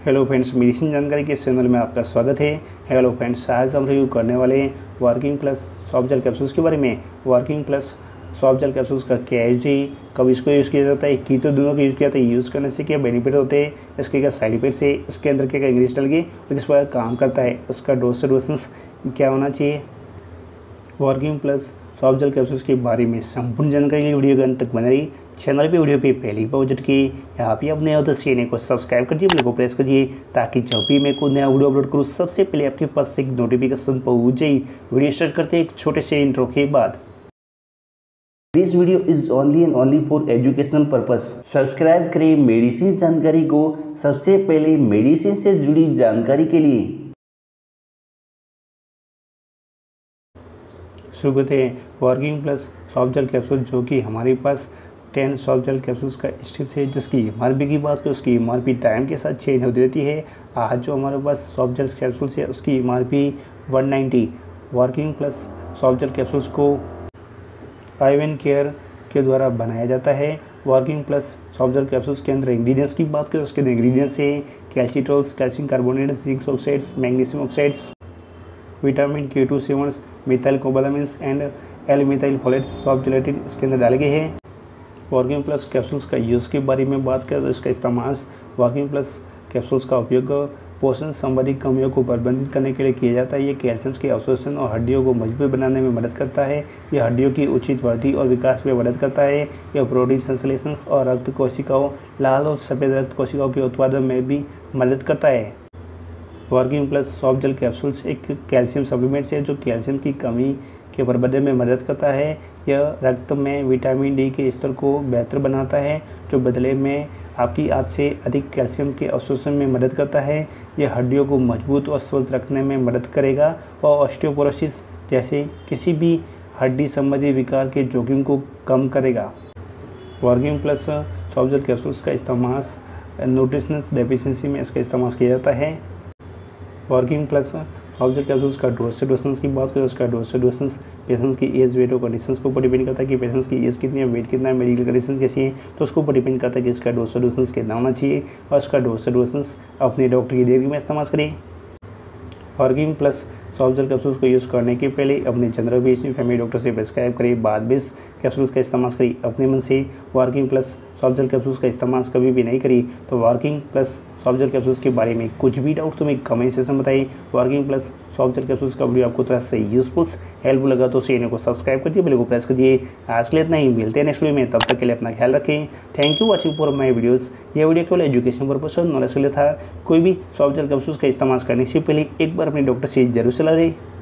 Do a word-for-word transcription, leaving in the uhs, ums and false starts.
Hello friends, medicine जानकारी के channel में आपका स्वागत है। हेलो फ्रेंड्स, आज हम रिव्यू करने वाले हैं working plus soft gel capsules के बारे में। Working plus soft gel capsules का क्या यूज है, कब इसको यूज़ किया जाता है, की तो दोनों का यूज़ किया जाता है, यूज़ करने से क्या बेनिफिट होते हैं, इसके क्या साइड इफेक्ट्स है, इसके अंदर क्या क्या इंग्रेडिएंट्स डल गए और किस प्रकार काम करता है, उसका डोज से डोसेंस क्या होना चाहिए। Working plus soft gel capsules के बारे में संपूर्ण जानकारी के लिए वीडियो के अंत तक बने रही। चैनल पे वीडियो पे पहली बार विजिट की, यहाँ पे अपने हो तो चैनल को सब्सक्राइब करिए, बेल को प्रेस करिए ताकि जब भी मैं कोई नया वीडियो अपलोड करूँ सबसे पहले आपके पास एक नोटिफिकेशन पहुँच जाए। वीडियो स्टार्ट करते हैं एक छोटे से इंट्रो के बाद। This video is only and only for educational purpose. Subscribe करें मेडिसिन जानकारी को सबसे पहले मेडिसिन से जुड़ी जानकारी के लिए। शुरू करते हैं working plus soft gel capsule, जो कि हमारे पास टेन सॉफ्ट जेल कैप्सूल्स का स्ट्रिप्स है, जिसकी एम आर पी की बात करें उसकी एम आर पी टाइम के साथ चेंज होती रहती है। आज जो हमारे पास सॉफ्ट जेल कैप्सूल्स है उसकी M R P one ninety. Working plus soft gel capsules को आई वन केयर के द्वारा बनाया जाता है। Working plus soft gel capsules के अंदर इंग्रेडिएंट्स की बात करें उसके अंदर इंग्रेडिएंट्स है calcitriols, calcium carbonate, zinc oxides, magnesium oxides, vitamin K two sevens, methyl cobalamins and L methyl folate, soft gelatin इसके अंदर डाले गए हैं। वर्किंग प्लस कैप्सूल्स का यूज़ के बारे में बात करें तो इसका इस्तेमाल वर्किंग प्लस कैप्सूल्स का उपयोग पोषण संबंधी कमियों को प्रबंधित करने के लिए किया जाता है। ये कैल्शियम के अवशोषण और हड्डियों को मजबूत बनाने में मदद करता है। यह हड्डियों की उचित वृद्धि और विकास में मदद करता है। यह प्रोटीन संश्लेषण और रक्त कोशिकाओं, लाल और सफ़ेद रक्त कोशिकाओं के उत्पादन में भी मदद करता है। Working plus soft gel capsules एक कैल्शियम सप्लीमेंट्स है जो कैल्शियम की कमी के प्रबंधन में मदद करता है। यह रक्त में विटामिन डी के स्तर को बेहतर बनाता है, जो बदले में आपकी आंत से अधिक कैल्शियम के अवशोषण में मदद करता है। यह हड्डियों को मजबूत और स्वस्थ रखने में मदद करेगा और ऑस्टियोपोरोसिस जैसे किसी भी हड्डी संबंधी विकार के जोखिम को कम करेगा। Working plus soft gel capsules का इस्तेमाल न्यूट्रिशनल डेफिशिएंसी में इसका इस्तेमाल किया जाता है। Working plus soft gel capsules का डोज से डोसेंस की बात करें उसका डोज से डोसेंस पेशेंट्स की एज, वेट और कंडीशंस के ऊपर डिपेंड करता है कि पेशेंट्स की एज कितनी है, वेट कितना है, मेडिकल कंडीशन कैसी है, तो उसके ऊपर डिपेंड करता है कि इसका डोज से डोसेंस कितना होना चाहिए और इसका डोज से डोसेंस अपने डॉक्टर की देखरेख में इस्तेमाल करें। Working plus soft gel capsules को यूज़ करने के पहले अपने जनरल बेसिस फैमिली डॉक्टर से प्रिस्क्राइब करें, बाद में कैप्सूल्स का इस्तेमाल करें। अपने मन से working plus soft gel capsules का इस्तेमाल कभी भी नहीं करें। तो working plus soft gel capsules के बारे में कुछ भी डाउट तो मैं कमेंट सेक्शन में बताइए। Working plus soft gel capsules का वीडियो आपको तरह से यूजफुल हेल्पफुल लगा तो चैनल को सब्सक्राइब करिए, बेल को प्रेस करिए। आज के लिए इतना ही, मिलते हैं नेक्स्ट वीडियो में, तब तक के लिए अपना ख्याल रखें। Thank you watching for my videos. ये वीडियो केवल एजुकेशन पर्पस और नॉलेज के लिए था। कोई भी सॉफ्ट जेल कैप्सूल्स का इस्तेमाल करने से पहले एक बार अपने डॉक्टर से जरूर सलाह लें।